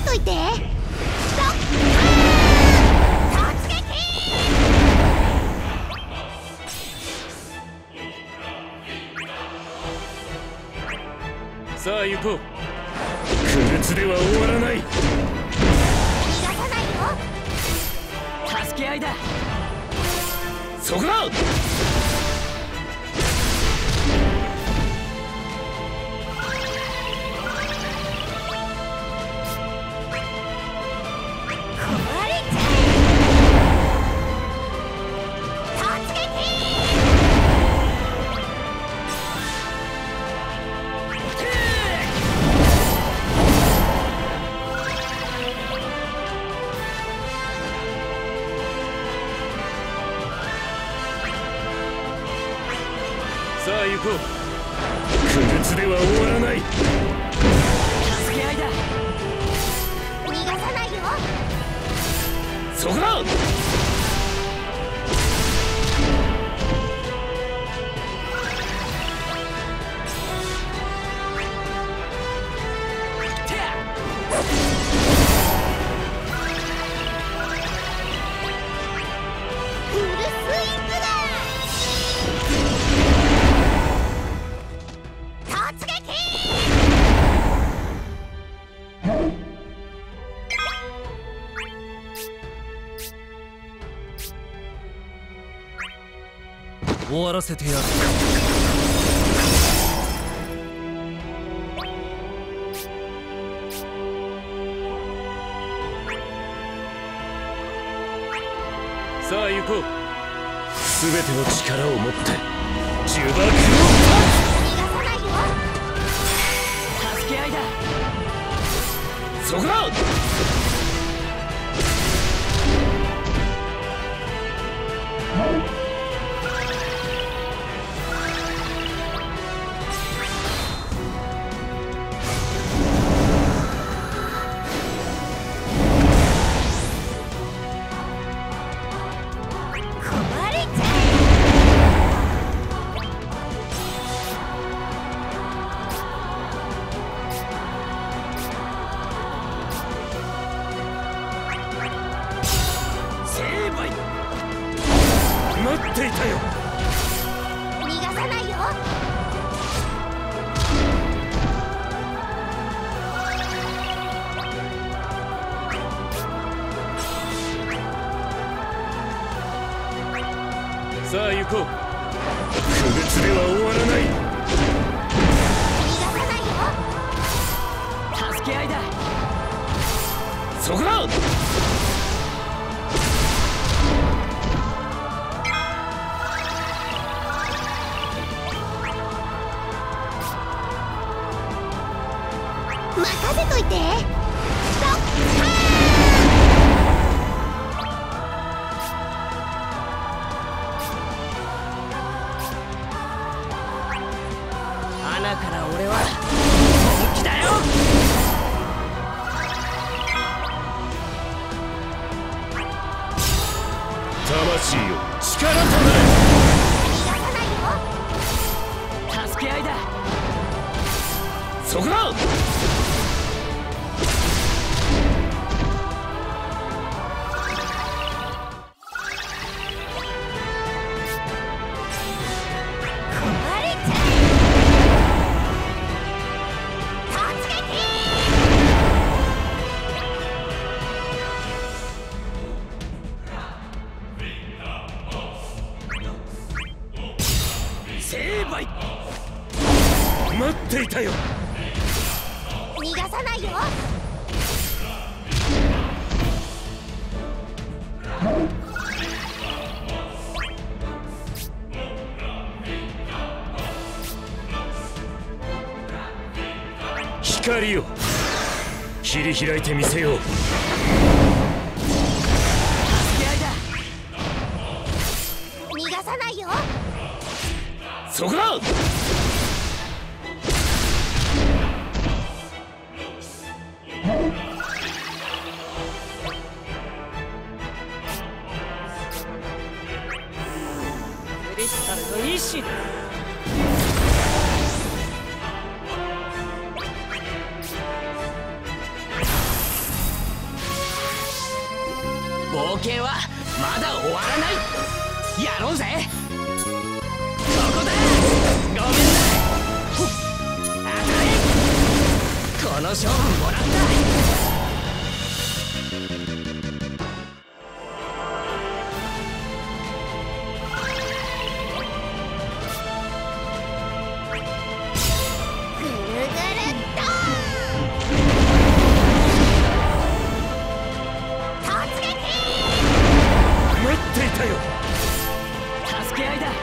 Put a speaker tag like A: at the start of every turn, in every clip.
A: といて。
B: さあ行こう。不滅では終わらない。
A: 逃がさないよ。
C: 助け合いだ。
B: そこだ。さあ行こう。不滅では終わらない。
C: 助け合いだ。
A: 逃がさないよ。
B: そこだ。
A: フルスイングだ。突撃。
C: 終わらせてやる。
B: さあ行こう。すべての力を持って呪縛を
A: 逃がさないよ。
C: 助け合いだ。
B: そこだ。
A: 壊れちゃ
C: 成敗。
B: 待っていたよ。
A: う。逃がさないよ。
B: さあ行こう。不滅では終わらない。
A: 逃がさないよ。
C: 助け合いだ。
B: そこだ。
A: 任せといて。
C: 穴から俺は本気だよ。
B: 魂よ力となれ。
A: 逃がさないよ。
C: 助け合いだ。
B: そこだ。
A: 壊れちゃう。突撃。
C: 成敗。
B: 待っていたよ。
A: 逃がさないよ。
B: 光よ切り開いてみせよう。
C: 助け合いだ。
A: 逃がさないよ。
B: そこだ。
C: クリスタルの意志だ。 冒険はまだ終わらない。やろうぜ。ここだ。ごめんな。当たれ。この勝負もらった。助け合いだ。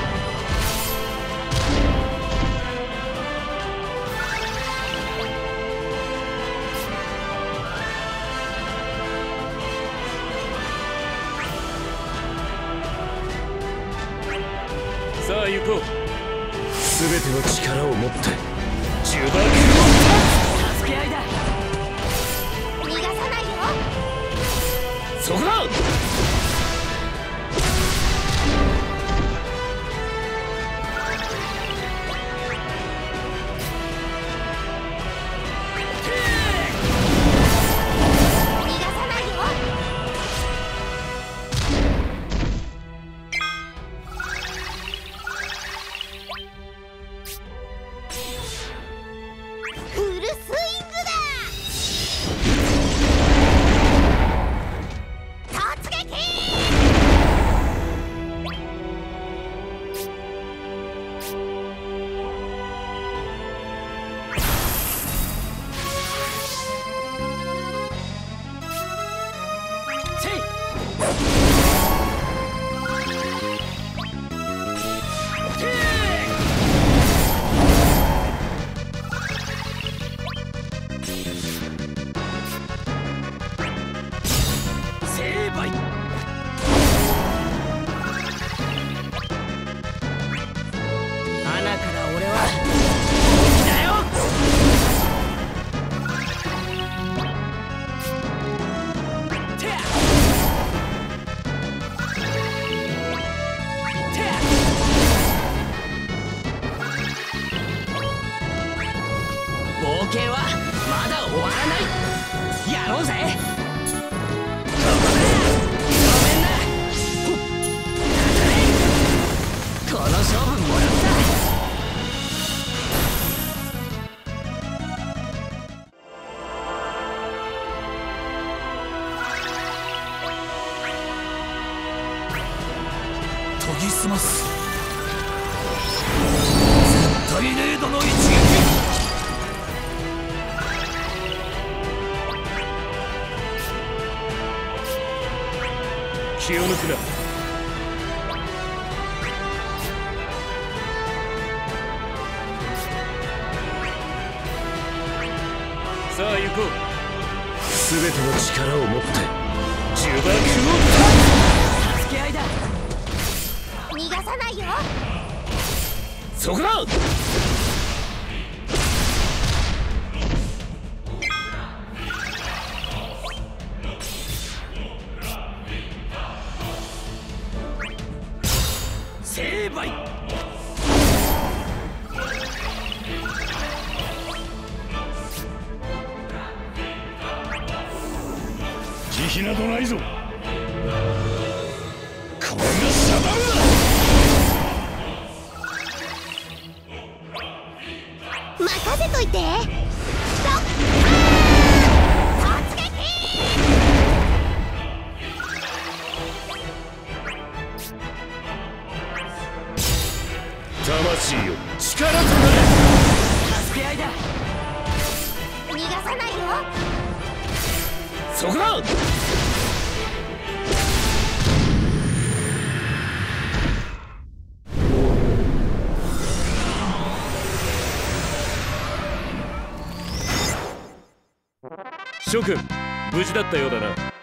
B: さあ行こう。全ての力を持って呪縛を
C: 助け合いだ。
A: 逃がさないよ。
B: そこだ。冒険はまだ終わらない。やろうぜ。ここだ。ごめんな。この勝負もらった。
D: 研ぎ澄ます。絶対零度の一撃。
B: 気を抜くな。さあ行こう。全ての力を持って呪縛を
C: 助け合いだ。
A: 逃がさないよ。
B: そこだ。
D: 成敗。慈悲などないぞ。これがサバンだ。
A: 任せといて。突撃。
B: 魂よ、力となれ。
C: 助け合いだ。
A: 逃がさないよ。
B: そこだ。諸君、無事だったようだな。